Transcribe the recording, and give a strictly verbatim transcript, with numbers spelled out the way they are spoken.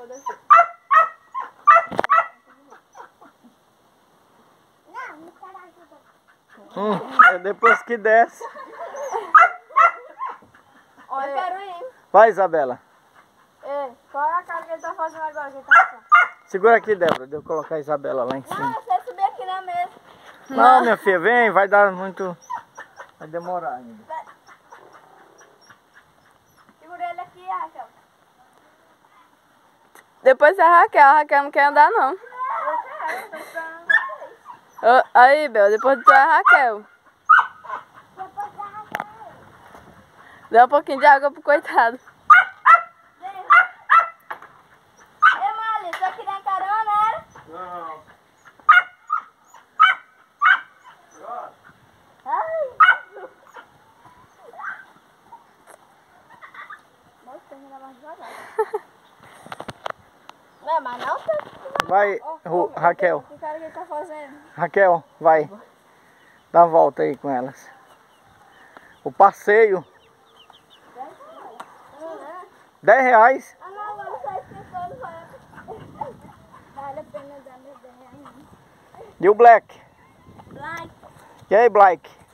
vou descer. Não, não quero ajuda. Hum, é depois que desce. Olha, eu quero ir. Vai, Isabela. Ei, qual é a cara que ele tá fazendo agora? Que ele tá fazendo? Segura aqui, Débora, de eu colocar a Isabela lá em Não, cima. você subir aqui na mesa. Não, minha filha, vem, vai dar muito... Vai demorar ainda. Segura ele aqui, Raquel. Depois é a Raquel, a Raquel não quer andar não. Eu quero, tô esperando vocês. Ô, aí, Bel, depois tu é a Raquel. Depois da Raquel. Dá um pouquinho de água pro coitado. Ei, Mali, tu aqui na carona, era? Não. Ai, Nossa, tem que andar mais devagar. Não, mas não sei. Vai, Ru- Raquel. Que cara que ele tá fazendo? Raquel, vai. Dá uma volta aí com elas. O passeio. dez reais. Ah, não, agora só esquecendo, vai. Vale a pena dar meu bem ainda. E o Black? Like. E aí, Black?